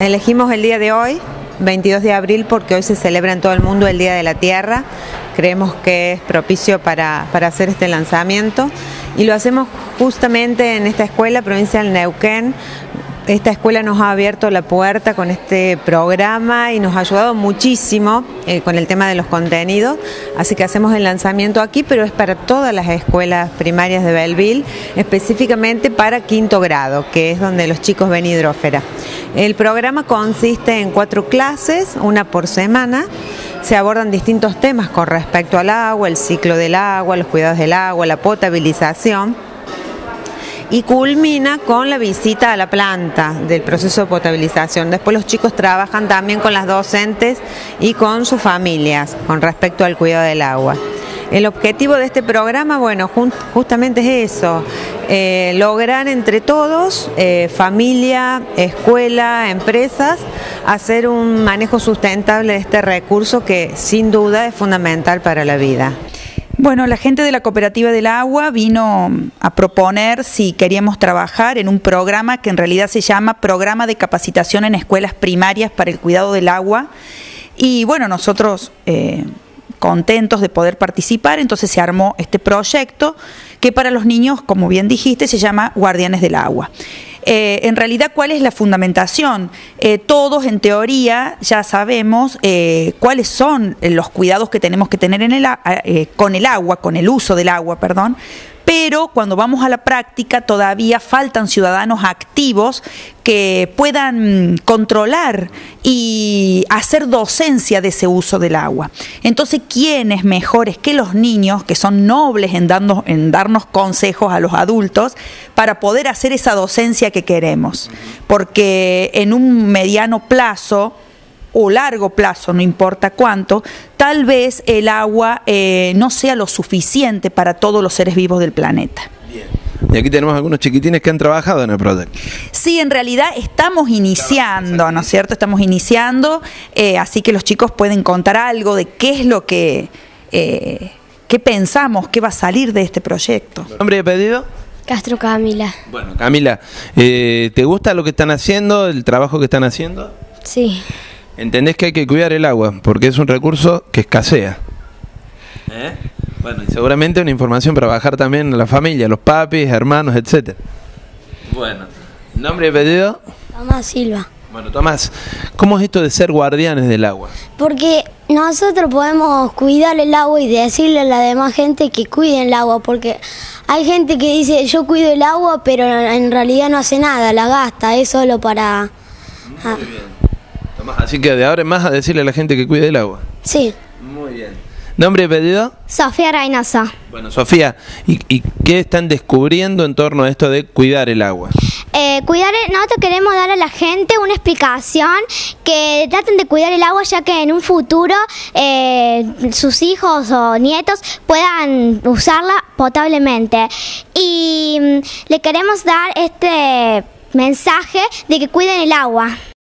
Elegimos el día de hoy, 22 de abril, porque hoy se celebra en todo el mundo el Día de la Tierra. Creemos que es propicio para hacer este lanzamiento y lo hacemos justamente en esta escuela provincial Neuquén. Esta escuela nos ha abierto la puerta con este programa y nos ha ayudado muchísimo con el tema de los contenidos, así que hacemos el lanzamiento aquí, pero es para todas las escuelas primarias de Belleville, específicamente para quinto grado, que es donde los chicos ven hidrófera. El programa consiste en 4 clases, una por semana. Se abordan distintos temas con respecto al agua, el ciclo del agua, los cuidados del agua, la potabilización. Y culmina con la visita a la planta del proceso de potabilización. Después los chicos trabajan también con las docentes y con sus familias con respecto al cuidado del agua. El objetivo de este programa, bueno, justamente es eso, lograr entre todos, familia, escuela, empresas, hacer un manejo sustentable de este recurso que sin duda es fundamental para la vida. Bueno, la gente de la Cooperativa del Agua vino a proponer si queríamos trabajar en un programa que en realidad se llama Programa de Capacitación en Escuelas Primarias para el Cuidado del Agua. Y bueno, nosotros contentos de poder participar, entonces se armó este proyecto que para los niños, como bien dijiste, se llama Guardianes del Agua. En realidad, ¿cuál es la fundamentación? Todos, en teoría, ya sabemos cuáles son los cuidados que tenemos que tener con el agua, con el uso del agua, perdón. Pero cuando vamos a la práctica todavía faltan ciudadanos activos que puedan controlar y hacer docencia de ese uso del agua. Entonces, ¿quiénes mejores que los niños, que son nobles en darnos consejos a los adultos para poder hacer esa docencia que queremos? Porque en un mediano plazo o largo plazo, no importa cuánto, tal vez el agua no sea lo suficiente para todos los seres vivos del planeta. Bien. Y aquí tenemos algunos chiquitines que han trabajado en el proyecto. Sí, en realidad estamos iniciando, ¿no es cierto? Estamos iniciando, así que los chicos pueden contar algo de qué es lo que qué pensamos, qué va a salir de este proyecto. ¿Nombre y apellido? Castro Camila. Bueno, Camila, ¿te gusta lo que están haciendo, el trabajo que están haciendo? Sí. ¿Entendés que hay que cuidar el agua? Porque es un recurso que escasea. Bueno, y seguramente una información para bajar también a la familia, los papis, hermanos, etcétera. Bueno, ¿nombre y apellido? Tomás Silva. Bueno, Tomás, ¿cómo es esto de ser guardianes del agua? Porque nosotros podemos cuidar el agua y decirle a la demás gente que cuiden el agua, porque hay gente que dice yo cuido el agua, pero en realidad no hace nada, la gasta, es solo para... Muy bien. Tomás, así que de ahora en más a decirle a la gente que cuide el agua. Sí. Muy bien. ¿Nombre y apellido? Sofía Reynoso. Bueno, Sofía, ¿y qué están descubriendo en torno a esto de cuidar el agua? Nosotros queremos dar a la gente una explicación que traten de cuidar el agua, ya que en un futuro sus hijos o nietos puedan usarla potablemente. Y le queremos dar este mensaje de que cuiden el agua.